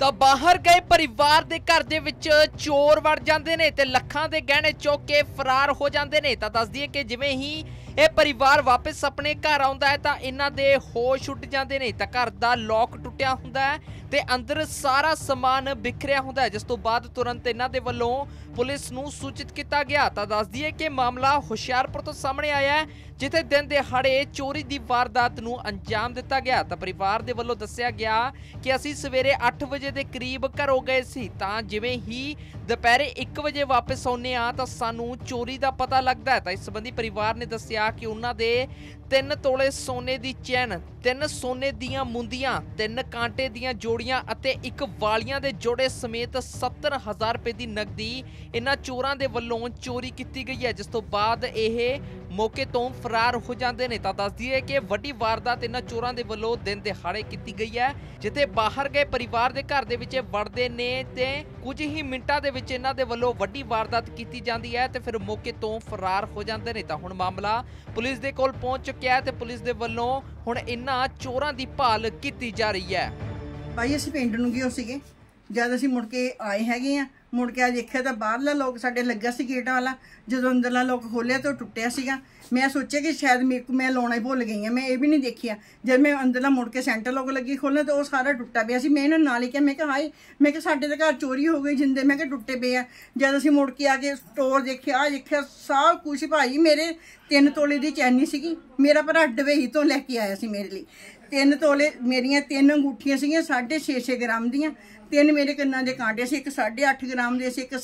ਤਾਂ ਬਾਹਰ ਗਏ ਪਰਿਵਾਰ ਦੇ ਘਰ ਦੇ ਵਿੱਚ ਚੋਰ ਵੜ ਜਾਂਦੇ ਨੇ ਤੇ ਲੱਖਾਂ ਦੇ ਗਹਿਣੇ ਚੁੱਕ ਕੇ ਫਰਾਰ ਹੋ ਜਾਂਦੇ ਨੇ। ਤਾਂ ਦੱਸ ਦਈਏ ਕਿ ਜਿਵੇਂ ਹੀ ਇਹ ਪਰਿਵਾਰ ਵਾਪਸ ਆਪਣੇ ਘਰ ਆਉਂਦਾ ਹੈ ਤਾਂ ਇਹਨਾਂ ਦੇ ਹੋਸ਼ ਉੱਡ ਜਾਂਦੇ ਨੇ। ਤਾਂ ਘਰ ਦਾ ਲੋਕ ਟੁੱਟਿਆ ਹੁੰਦਾ ਹੈ ਤੇ ਅੰਦਰ ਸਾਰਾ ਸਮਾਨ ਬਿਖਰਿਆ ਹੁੰਦਾ ਹੈ, ਜਿਸ ਤੋਂ ਬਾਅਦ ਤੁਰੰਤ ਇਹਨਾਂ ਦੇ ਵੱਲੋਂ ਪੁਲਿਸ ਨੂੰ ਸੂਚਿਤ ਕੀਤਾ ਗਿਆ। ਤਾਂ ਦੱਸ ਦਈਏ ਕਿ ਮਾਮਲਾ ਹੁਸ਼ਿਆਰਪੁਰ ਤੋਂ ਸਾਹਮਣੇ ਆਇਆ ਹੈ, ਜਿੱਥੇ ਦਿਨ ਦਿਹਾੜੇ ਚੋਰੀ ਦੀ ਵਾਰਦਾਤ ਨੂੰ ਅੰਜਾਮ ਦਿੱਤਾ ਗਿਆ। ਤਾਂ ਪਰਿਵਾਰ ਦੇ ਵੱਲੋਂ ਦੱਸਿਆ ਗਿਆ ਕਿ ਅਸੀਂ ਸਵੇਰੇ 8 ਵਜੇ ਦੇ ਕਰੀਬ ਘਰੋਂ ਗਏ ਸੀ, ਤਾਂ ਜਿਵੇਂ ਹੀ ਦੁਪਹਿਰੇ 1 ਵਜੇ ਵਾਪਸ ਆਉਂਦੇ ਆ ਤਾਂ ਸਾਨੂੰ ਚੋਰੀ ਦਾ ਪਤਾ ਲੱਗਦਾ ਹੈ। ਤਾਂ ਇਸ ਸੰਬੰਧੀ ਪਰਿਵਾਰ ਨੇ ਦੱਸਿਆ ਕਿ ਉਹਨਾਂ ਦੇ 3 ਤੋਲੇ ਸੋਨੇ ਦੀ ਚੈਨ, 3 ਸੋਨੇ ਦੀਆਂ ਮੁੰਦੀਆਂ, 3 ਕਾਂਟੇ ਦੀਆਂ ਜੋੜੀਆਂ ਅਤੇ 1 ਵਾਲੀਆਂ ਦੇ ਜੋੜੇ ਸਮੇਤ 70,000 ਰੁਪਏ ਦੀ ਨਕਦੀ ਇਹਨਾਂ ਚੋਰਾਂ ਦੇ ਵੱਲੋਂ ਚੋਰੀ ਕੀਤੀ ਗਈ ਹੈ, ਜਿਸ ਤੋਂ ਬਾਅਦ ਇਹ ਮੌਕੇ ਤੋਂ ਫਰਾਰ ਹੋ ਜਾਂਦੇ ਨੇ। ਤਾਂ ਦੱਸ ਦਈਏ ਕਿ ਵੱਡੀ ਵਾਰਦਾਤ ਇਹਨਾਂ ਚੋਰਾਂ ਦੇ ਵੱਲੋਂ ਦਿਨ ਦਿਹਾੜੇ ਕੀਤੀ ਗਈ ਹੈ, ਜਿੱਥੇ ਬਾਹਰ ਗਏ ਪਰਿਵਾਰ ਦੇ ਘਰ ਦੇ ਵਿੱਚ ਵੜਦੇ ਨੇ ਤੇ ਕੁਝ ਹੀ ਮਿੰਟਾਂ ਦੇ ਵਿੱਚ ਇਹਨਾਂ ਦੇ ਵੱਲੋਂ ਵੱਡੀ ਵਾਰਦਾਤ ਕੀਤੀ ਜਾਂਦੀ ਹੈ ਤੇ ਫਿਰ ਮੌਕੇ ਤੋਂ ਫਰਾਰ ਹੋ ਜਾਂਦੇ ਨੇ। ਤਾਂ ਹੁਣ ਮਾਮਲਾ ਪੁਲਿਸ ਦੇ ਕੋਲ ਪਹੁੰਚ ਚੁੱਕਿਆ ਹੈ ਤੇ ਪੁਲਿਸ ਦੇ ਵੱਲੋਂ ਹੁਣ ਇਹਨਾਂ ਚੋਰਾਂ ਦੀ ਭਾਲ ਕੀਤੀ ਜਾ ਰਹੀ ਹੈ। ਭਾਈ ਅਸੀਂ ਪਿੰਡ ਨੂੰ ਗਏ ਸੀਗੇ, ਜਦ ਅਸੀਂ ਮੁੜ ਕੇ ਆਏ ਹੈਗੇ ਆ, ਮੁੜ ਕੇ ਆ ਦੇਖਿਆ ਤਾਂ ਬਾਹਰਲਾ ਲੋਕ ਸਾਡੇ ਲੱਗਾ ਸੀ ਗੇਟ ਵਾਲਾ। ਜਦੋਂ ਅੰਦਰਲਾ ਲੋਕ ਖੋਲਿਆ ਤਾਂ ਟੁੱਟਿਆ ਸੀਗਾ। ਮੈਂ ਸੋਚਿਆ ਕਿ ਸ਼ਾਇਦ ਮੈਂ ਲਾਉਣਾ ਹੀ ਭੁੱਲ ਗਈ ਹਾਂ, ਮੈਂ ਇਹ ਵੀ ਨਹੀਂ ਦੇਖਿਆ। ਜਦ ਮੈਂ ਅੰਦਰਲਾ ਮੁੜ ਕੇ ਸੈਂਟਰ ਲੋਕ ਲੱਗੀ ਖੋਲ੍ਹਣ ਤਾਂ ਉਹ ਸਾਰਾ ਟੁੱਟਾ ਪਿਆ ਸੀ। ਮੈਂ ਇਹਨਾਂ ਨਾਲ ਹੀ ਕਿਹਾ, ਮੈਂ ਕਿਹਾ ਹਾਏ, ਮੈਂ ਕਿਹਾ ਸਾਡੇ ਦੇ ਘਰ ਚੋਰੀ ਹੋ ਗਈ, ਜਿੰਦੇ ਮੈਂ ਕਿਹਾ ਟੁੱਟੇ ਪਏ ਆ। ਜਦ ਅਸੀਂ ਮੁੜ ਕੇ ਆ ਕੇ ਸਟੋਰ ਦੇਖਿਆ ਸਭ ਕੁਛ। ਭਾਈ ਮੇਰੇ 3 ਤੋਲੇ ਦੀ ਚੈਨੀ ਸੀਗੀ, ਮੇਰਾ ਭਰਾ ਡਵੇਈ ਤੋਂ ਲੈ ਕੇ ਆਇਆ ਸੀ ਮੇਰੇ ਲਈ 3 ਤੋਲੇ। ਮੇਰੀਆਂ 3 ਅੰਗੂਠੀਆਂ ਸੀਗੀਆਂ 6.5 ਗ੍ਰਾਮ ਦੀਆਂ, 3 ਮੇਰੇ ਕੰਨਾਂ ਦੇ ਕਾਂਟੇ ਸੀ, 1 8.5 ਗ੍ਰਾਮ ਦੇ ਸੀ, 1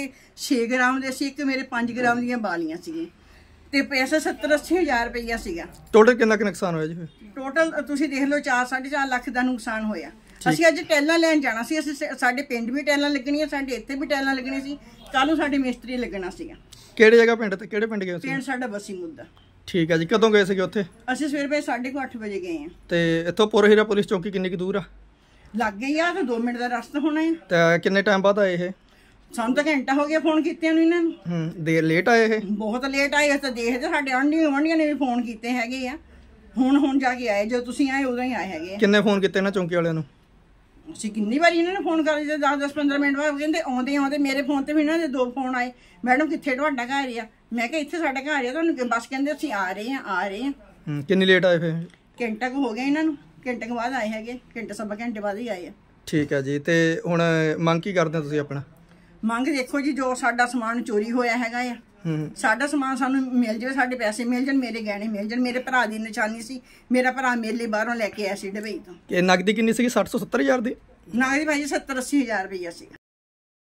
6.5 ਗ੍ਰਾਮ ਦੇ ਸੀ, 1 ਮੇਰੇ 5 ਗ੍ਰਾਮ ਦੀਆਂ ਬਾਲੀਆਂ ਸੀਗੀਆਂ ਤੇ ਪੈਸਾ 70-80 ਹਜ਼ਾਰ ਰੁਪਈਆ ਸੀਗਾ। ਟੋਟਲ ਕਿੰਨਾ ਕੁ ਨੁਕਸਾਨ ਹੋਇਆ ਜੀ? ਟੋਟਲ ਤੁਸੀਂ ਦੇਖ ਲਓ 4-4.5 ਲੱਖ ਦਾ ਨੁਕਸਾਨ ਹੋਇਆ। ਅਸੀਂ ਅੱਜ ਟੈਲਾਂ ਲੈਣ ਜਾਣਾ ਸੀ, ਅਸੀਂ ਸਾਡੇ ਪਿੰਡ ਵੀ ਟੈਲਾਂ ਲੱਗਣੀਆਂ, ਸਾਡੇ ਇੱਥੇ ਵੀ ਟੈਲਾਂ ਲੱਗਣੀਆਂ ਸੀ, ਕੱਲ ਨੂੰ ਸਾਡੇ ਮਿਸਤਰੀ ਲੱਗਣਾ ਸੀਗਾ। ਕਿਹੜੀ ਜਗ੍ਹਾ ਪਿੰਡ ਤੇ ਕਿਹੜੇ ਪਿੰਡ ਗਏ ਸੀ? ਪਿੰਡ ਸਾਡਾ ਬਸੀ ਮੁੱਦਾ। ਠੀਕ ਹੈ ਜੀ, ਕਦੋਂ ਗਏ ਸੀਗੇ ਉੱਥੇ? ਅਸੀਂ ਸਵੇਰੇ 8:30 ਵਜੇ ਗਏ ਆ। ਤੇ ਇੱਥੋਂ ਪੁਰਹੀਰਾ ਪੁਲਿਸ ਚੌਕੀ ਕਿੰਨੀ ਕੁ ਦੂਰ ਆ? ਲੱਗ ਗਈ ਆ ਤਾਂ 2 ਮਿੰਟ ਦਾ ਰਸਤਾ ਹੋਣਾ ਹੈ। ਤੇ ਕਿੰਨੇ ਟਾਈਮ ਬਾਅਦ ਆਏ ਇਹ? ਸਾਨੂੰ ਤਾਂ ਘੰਟਾ ਹੋ ਗਿਆ ਫੋਨ ਕੀਤਿਆਂ ਨੂੰ ਇਹਨਾਂ ਨੂੰ। ਦੇਰ ਲੇਟ ਆਏ ਇਹ? ਬਹੁਤ ਲੇਟ ਆਏ। ਤਾਂ ਦੇਖਦੇ ਸਾਡੇ ਆਂਢੀਆਂ ਨੇ ਵੀ ਫੋਨ ਕੀਤੇ ਹੈਗੇ ਆ, ਹੁਣ ਜਾ ਕੇ ਆਏ। ਜਦੋਂ ਤੁਸੀਂ ਆਏ ਉਦੋਂ ਹੀ ਆਏ ਹੈਗੇ। ਕਿੰਨੇ ਫੋਨ ਕੀਤੇ ਇਹਨਾਂ ਚੌਂਕੀ ਵਾਲਿਆਂ ਨੂੰ? ਅਸੀਂ ਕਿੰਨੀ ਵਾਰੀ ਇਹਨਾਂ ਨੇ ਫੋਨ ਕਰ 10-15 ਮਿੰਟ ਬਾਅਦ ਕਹਿੰਦੇ ਆਉਂਦੇ ਮੇਰੇ ਫੋਨ ਤੇ ਵੀ ਇਹਨਾਂ ਦੇ 2 ਫੋਨ ਆਏ, ਮੈਡਮ ਕਿੱਥੇ ਤੁਹਾਡਾ ਘਰ ਆ? ਮੈਂ ਕਿਹਾ ਇੱਥੇ ਸਾਡਾ ਘਰ ਆ। ਤੁਹਾਨੂੰ ਬਸ ਕਹਿੰਦੇ ਅਸੀਂ ਆ ਰਹੇ ਆ। ਕਿੰਨੀ ਲੇਟ ਆਏ ਫਿਰ? ਘੰਟਾ ਕੁ ਹੋ ਗਿਆ ਇਹਨਾਂ ਨੂੰ, ਘੰਟੇ ਕੁ ਬਾਅਦ ਆਏ ਹੈਗੇ, ਘੰਟੇ ਸਵਾ ਘੰਟੇ ਬਾਅਦ ਹੀ ਆਏ ਆ। ਠੀਕ ਹੈ ਜੀ, ਤੇ ਹੁਣ ਮੰਗ ਕੀ ਕਰਦੇ ਹੋ ਤੁਸੀਂ ਆਪਣਾ? ਮੰਗ ਦੇਖੋ ਜੀ, ਜੋ ਸਾਡਾ ਸਮਾਨ ਚੋਰੀ ਹੋਇਆ ਹੈਗਾ ਆ, ਸਾਡਾ ਸਮਾਨ ਸਾਨੂੰ ਮਿਲ ਜਾਵੇ, ਸਾਡੇ ਪੈਸੇ ਮਿਲ ਜਾਣ, ਮੇਰੇ ਗਹਿਣੇ ਮਿਲ ਜਾਣ। ਮੇਰੇ ਭਰਾ ਦੀ ਨਿਸ਼ਾਨੀ ਸੀ, ਮੇਰਾ ਭਰਾ ਮੇਰੇ ਲਈ ਬਾਹਰੋਂ ਲੈ ਕੇ ਆਇਆ ਸੀ ਡਬਈ ਤੋਂ। ਇਹ ਨਗਦੀ ਕਿੰਨੀ ਸੀਗੀ? 60-70 ਹਜ਼ਾਰ ਦੀ? ਨਗਦੀ ਭਾਈ 70-80 ਹਜ਼ਾਰ ਰੁਪਈਆ ਸੀ।